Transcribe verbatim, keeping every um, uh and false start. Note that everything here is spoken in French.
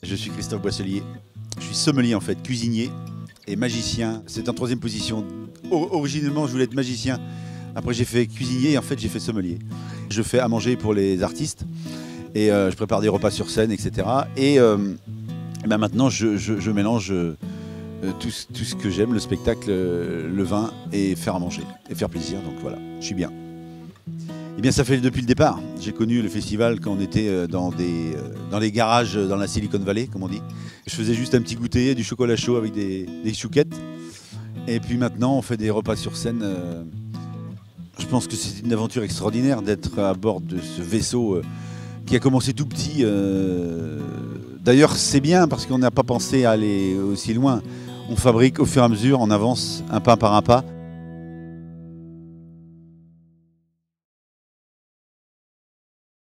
Je suis Christophe Boisselier. Je suis sommelier en fait, cuisinier et magicien. C'est en troisième position. O- originellement, je voulais être magicien. Après, j'ai fait cuisinier et en fait, j'ai fait sommelier. Je fais à manger pour les artistes et euh, je prépare des repas sur scène, et cetera. Et, euh, et ben maintenant, je, je, je mélange euh, tout, ce- tout ce que j'aime, le spectacle, euh, le vin et faire à manger et faire plaisir. Donc voilà, je suis bien. Eh bien, ça fait depuis le départ. J'ai connu le festival quand on était euh, dans, des, euh, dans les garages dans la Silicon Valley, comme on dit. Je faisais juste un petit goûter, du chocolat chaud avec des, des chouquettes. Et puis maintenant, on fait des repas sur scène. euh, Je pense que c'est une aventure extraordinaire d'être à bord de ce vaisseau euh, qui a commencé tout petit. euh. D'ailleurs, c'est bien parce qu'on n'a pas pensé à aller aussi loin. On fabrique au fur et à mesure, on avance un pas par un pas.